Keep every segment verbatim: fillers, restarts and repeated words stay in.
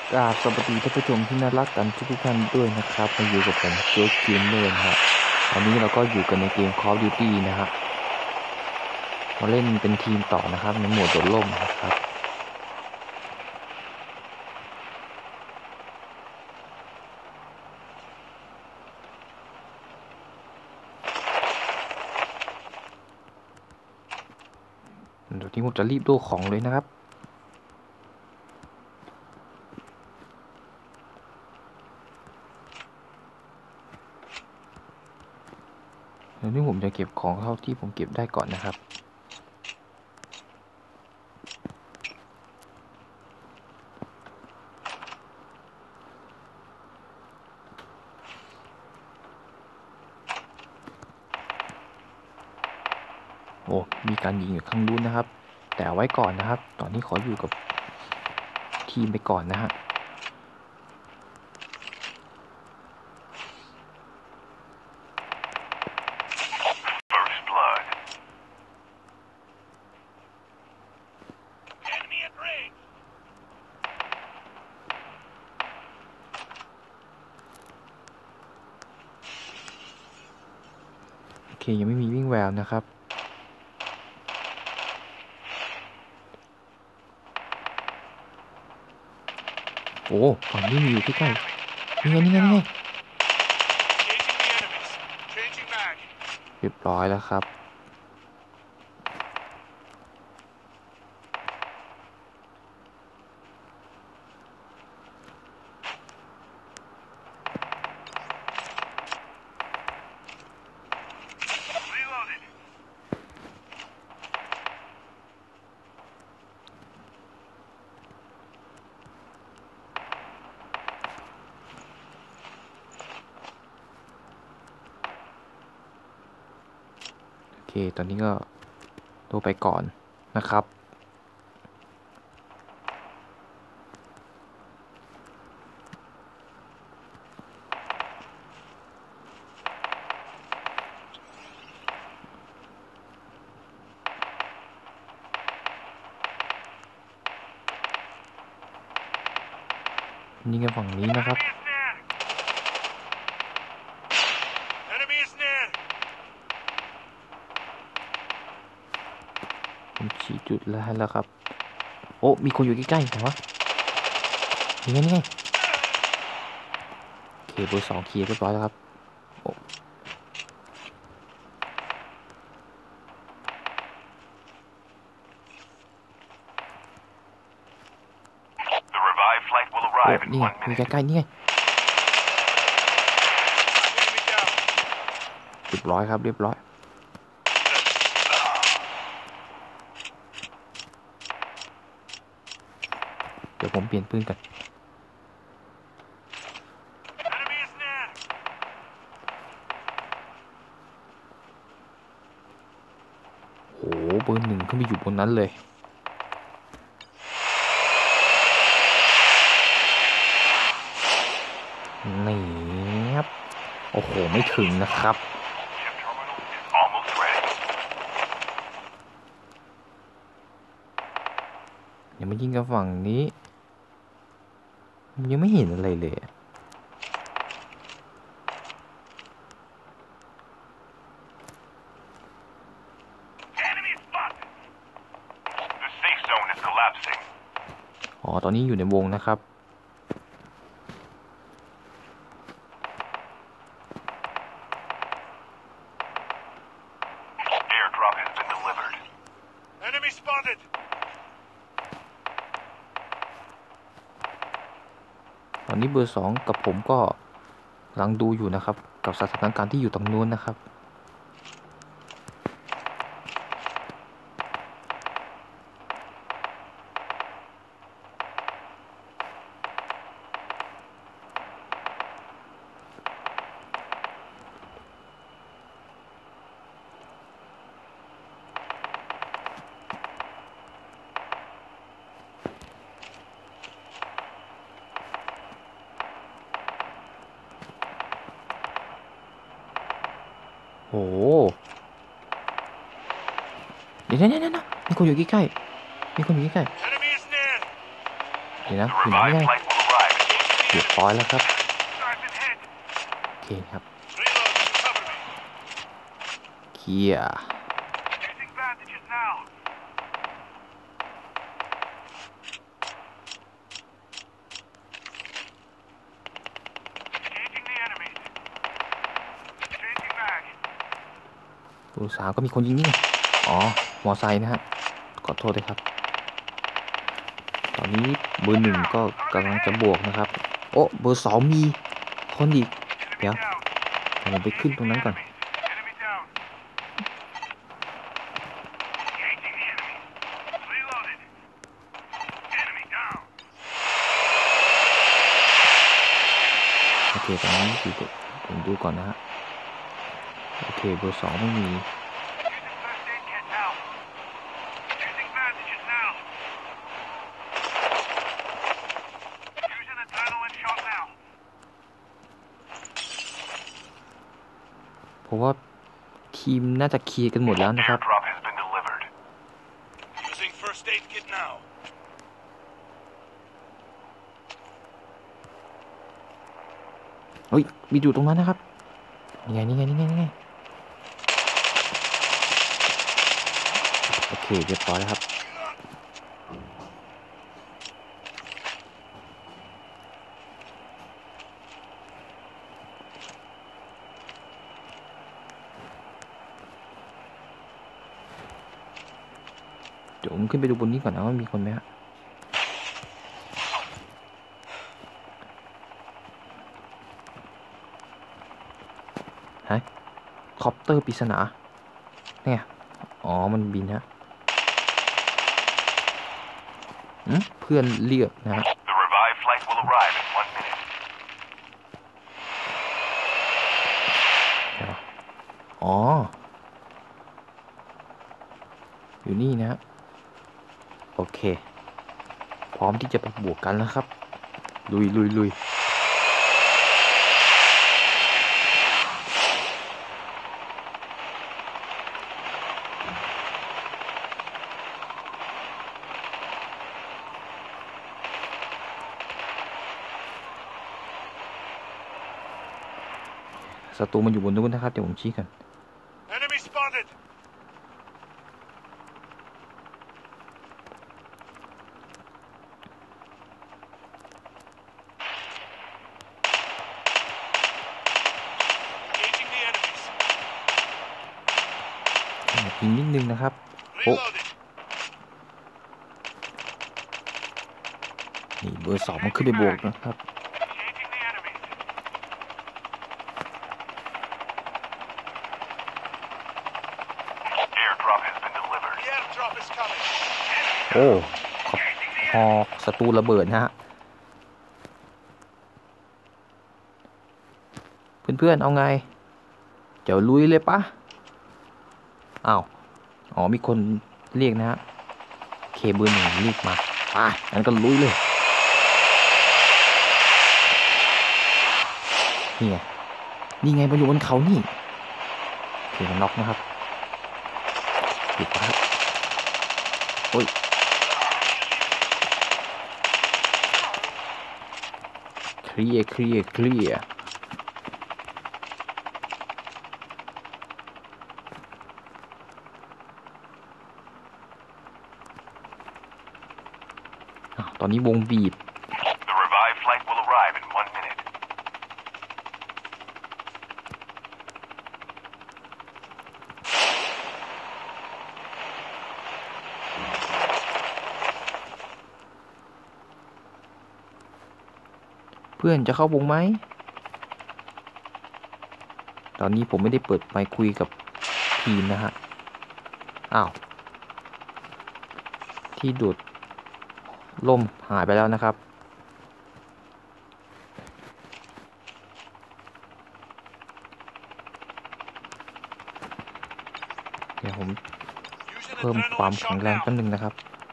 กราบสวัสดีท่านผู้ชมที่น่ารักกันทุกท่านด้วยนะครับมาอยู่กับผมโจ๊กเกมเมอร์นะฮะตอนนี้เราก็อยู่กันในเกม Call of Duty นะฮะมาเล่นเป็นทีมต่อนะครับในโหมดโดดร่มนะครับเดี๋ยวนี้ผมจะรีบดูของเลยนะครับเดี๋ยวนี้ผมจะเก็บของเท่าที่ผมเก็บได้ก่อนนะครับโอ้มีการยิงอยู่ข้างนู้นนะครับแต่เอาไว้ก่อนนะครับตอนนี้ขออยู่กับทีมไปก่อนนะฮะโอเคยังไม่มีวิ่งแววนะครับโอ้ฝั่งนี้มีอยู่ใกล้ๆนี่ไงนี่ไงนี่ไงเรียบร้อยแล้วครับโอเคตอนนี้ก็ดูไปก่อนนะครับนี่กันฝั่งนี้นะครับผมชี้จุดแล้วแล้วครับโอ้มีคนอยู่ใกล้ๆเหรอนี่ไงนี่ไงโอเคเบอร์สองเคลียร์เรียบร้อยแล้วครับโอ้โอ้นี่ไงมีใกล้ๆนี่ไงเรียบร้อยครับเรียบร้อยเดี๋ยวผมเปลี่ยนปืนกันโอ้เบอร์หนึ่งขึ้นไปอยู่บนนั้นเลยนี่ครับโอ้โหไม่ถึงนะครับยังไม่ยิงกับฝั่งนี้ยังไม่เห็นอะไรเลยอ๋อตอนนี้อยู่ในวงนะครับตอนนี้เบอร์สองกับผมก็กำลังดูอยู่นะครับกับสถานการณ์ที่อยู่ตรงนู้นนะครับโอ้เดี๋ยวๆๆๆมีคนอยู่ใกล้ๆมีคนอยู่ใกล้ๆเดี๋ยวนะอยู่ไหนไม่ได้เรียบร้อยแล้วครับโอเคครับเคลียร์ดูสาวก็มีคนยิงนี่อ๋อมอไซค์นะฮะขอโทษด้วยครับตอนนี้เบอร์หนึ่งก็กำลังจะบวกนะครับโอ้เบอร์สองมีคนอีกเดี๋ยวผมไปขึ้นตรงนั้นก่อนโอเคตอนนี้ดูผมดูก่อนนะฮะโอเคเบอร์สองไม่มีเพราะว่าทีมน่าจะเคลียร์กันหมดแล้วนะครับเฮ้ยมีอยู่ตรงนั้นนะครับนี่ไงนี่ไงนี่ไงนี่ไงโอเคเรียบร้อยแล้วครับเดี๋ยวผมขึ้นไปดูบนนี้ก่อนนะว่ามีคนไหมฮะฮะคอปเตอร์ปริศนาเนี่ยอ๋อมันบินฮะเพื่อนเรียกนะฮะอ๋ออยู่นี่นะฮะโอเคพร้อมที่จะไปบวกกันแล้วครับลุยลุยลุยศัตรูมันอยู่บนนู้นนะครับเดี๋ยวผมชี้กันยิงนิดนึงนะครับโอ้นี่เบอร์สองมันขึ้นไปบวกนะครับโอ้ฮอศัตรูระเบิดนะฮะเพื่อนๆเอาไงเดี๋ยวลุยเลยปะอ้าวอ๋อมีคนเรียกนะฮะเคเบิลหนึ่งเรียกมาอ่ะงั้นก็ลุยเลยนี่ไงนี่ไงมันอยู่บนเขานี่โอเคมันน็อกนะครับปิดครับโอ้ยเคลียร์เคลียร์เคลียร์ตอนนี้วงบีบเพื่อนจะเข้าวงไหมตอนนี้ผมไม่ได้เปิดไมค์คุยกับทีมนะฮะอ้าวที่ดูดล่มหายไปแล้วนะครับเดี๋ยวผมเพิ่มความแข็งแรงแป๊บนึงนะครับ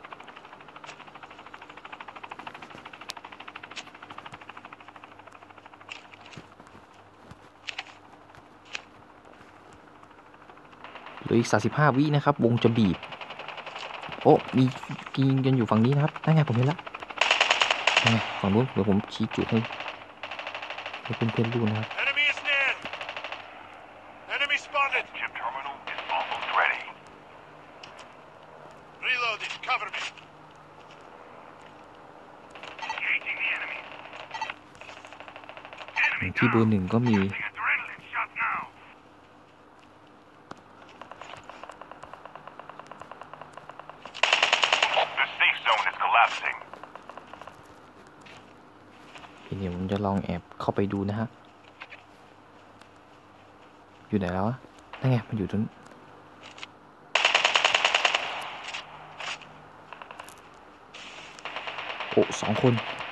เหลืออีกสามสิบห้าวินะครับวงจะบีบโอ้มียิงกันอยู่ฝั่งนี้นะครับนั่นไงผมเห็นแล้วนั่นไงฝั่งนู้นเดี๋ยวผมชี้จุดให้ให้เพื่อนๆดูนะครับ Enemy is near. Enemy spotted. Chip terminal is almost ready. Reloading. Cover me. Engaging the enemy. ที่เบอร์หนึ่งก็มี Adrenaline shot now. The safe zone is collapsing. ทีนี้ผมจะลองแอบเข้าไปดูนะฮะอยู่ไหนแล้ววะนั่นไงมันอยู่ตรงโอ้สองคน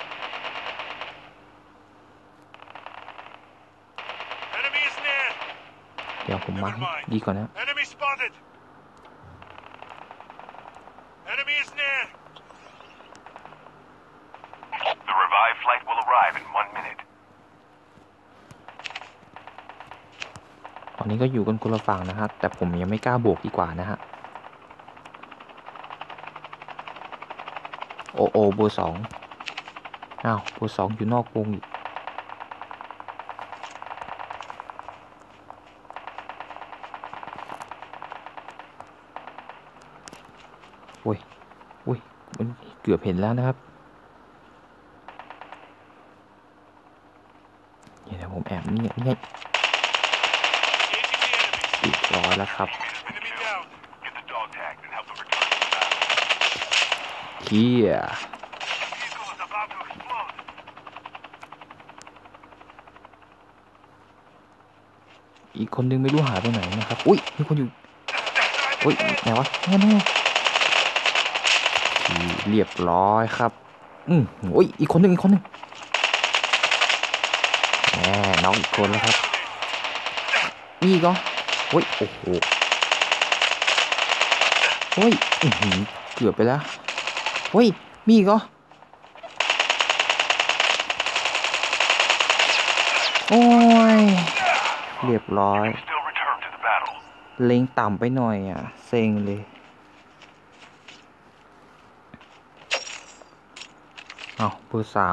Enemy is near. เดี๋ยวผมมาดีก่อนนะ Enemy spotted. Enemy is near. The revived flight will arrive in one minute. ตอนนี้ก็อยู่กันคนละฝั่งนะครับแต่ผมยังไม่กล้าโบกดีกว่านะฮะโอโอเบอร์สองอ้าวเบอร์สองอยู่นอกวงอีกโอ้ยโอ้ยมันเกือบเห็นแล้วนะครับเดี๋ยวผมแอบนี่นี่ Engaging the enemy. อีกร้อยแล้วครับ Enemy down. Get the dog tags and help them return to the battle. เฮีย Vehicle is about to explode. อีกคนนึงไม่รู้หายไปไหนนะครับอุ้ยมีคนอยู่อุ้ยไหนวะแน่แน่เรียบร้อยครับอืมอุ้ยอีกคนนึงอีกคนนึงแหมน้องอีกคนแล้วครับนี่ก็โอ้ยโอ้โหโอ้ยอื้อหือเกือบไปแล้วโอ้ยมีก็โอ้ยเรียบร้อย Still return to the battle. เล็งต่ำไปหน่อยอ่ะเซ็งเลยอ้าวเบอร์สาม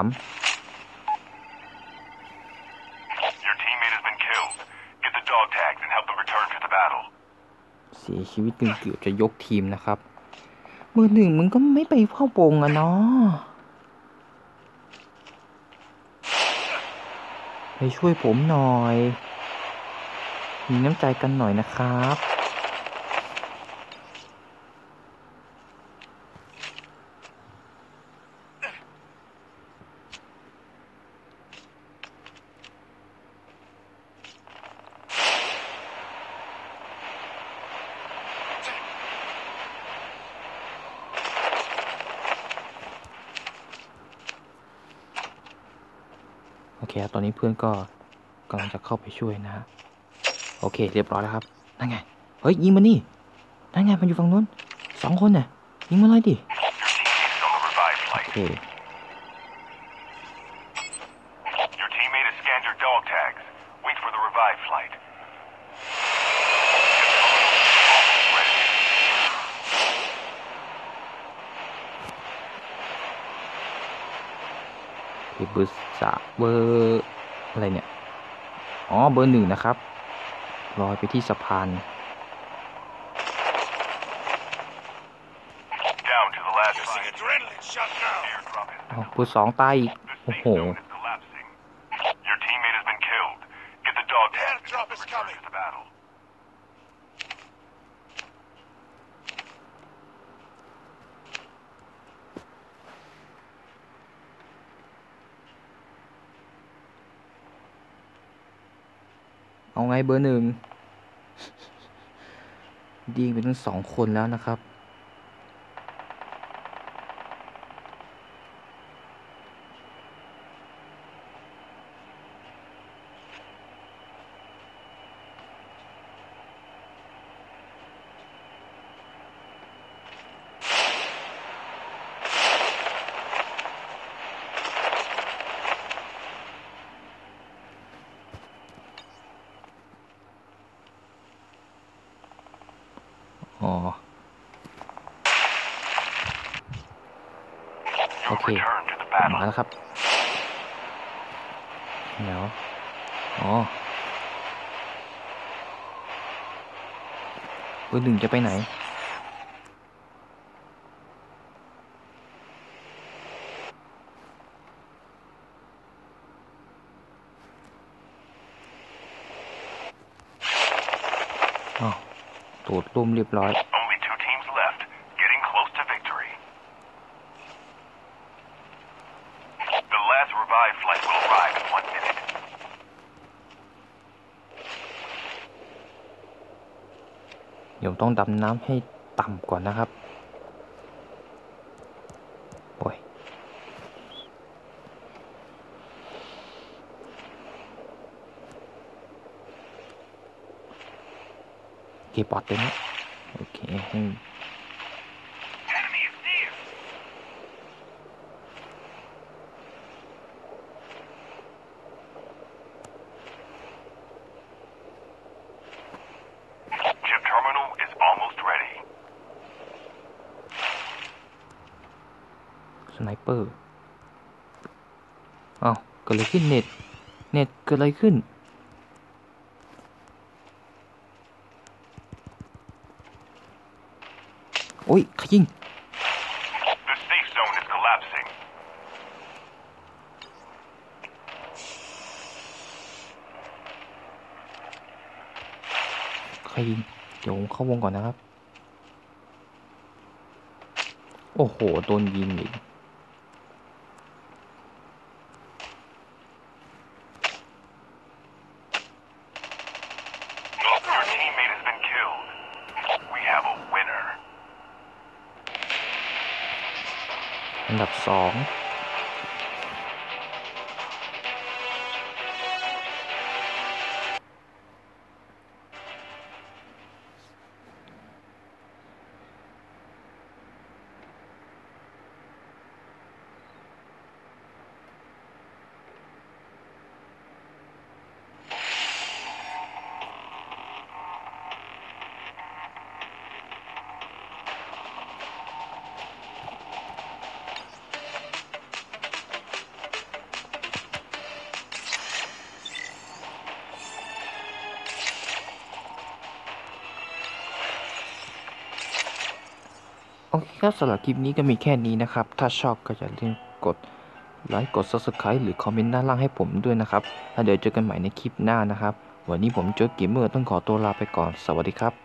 Your teammate has been killed. Get the dog tags and help them return to the battle. เสียชีวิตเกือบจะยกทีมนะครับเบอร์หนึ่งมึงก็ไม่ไปเข้าโปงอ่ะเนาะไปช่วยผมหน่อยมีน้ำใจกันหน่อยนะครับโอเคตอนนี้เพื่อนก็กำลังจะเข้าไปช่วยนะฮะโอเคเรียบร้อยแล้วครับนั่นไงเฮ้ยยิงมันนี่นั่นไงมันอยู่ฝั่งนู้นสองคนน่ะยิงมันเลยดิ Your teammate is on the revived โอ flight. เค Your teammate has scanned your dog tags. Wait for the revived flight. Get the terminal almost ready. เบอร์สามเบอร์อะไรเนี่ยอ๋อเบอร์หนึ่งนะครับลอยไปที่สะพาน Down to the last Using five. adrenaline shot now. Airdrop is อ๋อเบอร์สองตายอีก The โอ้ safe โห zone is collapsing. Your teammate has been killed. Get the dog tags and Airdrop help is them return coming. to the battle. เอาไงเบอร์หนึ่งดีไปทั้งสองคนแล้วนะครับอ๋อโอ You've เค returned to the มา battle. แล้วครับเดี๋ยวอ๋อเบอร์หนึ่งจะไปไหนอ๋อตูดลุ่มเรียบร้อย Only two teams left, getting close to victory. The last revived flight will arrive in one minute. เดี๋ยวต้องดำน้ำให้ต่ำก่อนนะครับโอ้ยเก็บปอดเต็มแล้วโอเคให้ Enemy is near. Chip terminal is almost ready. สไนเปอร์อ้าวเกิดอะไรขึ้นเน็ตเน็ตเกิดอะไรขึ้นโอ้ยขยิง The safe zone is collapsing. ขยิงเดี๋ยวผมเข้าวงก่อนนะครับโอ้โหโดนยิงอีก Your teammate has been killed. We have a winner. อันดับสองโอเคครับสำหรับคลิปนี้ก็มีแค่นี้นะครับถ้าชอบก็อย่าลืมกดไลค์กด ซับสไครบ์ หรือคอมเมนต์ด้านล่างให้ผมด้วยนะครับแล้วเดี๋ยวเจอกันใหม่ในคลิปหน้านะครับวันนี้ผมโจ๊กเกมเมอร์ต้องขอตัวลาไปก่อนสวัสดีครับ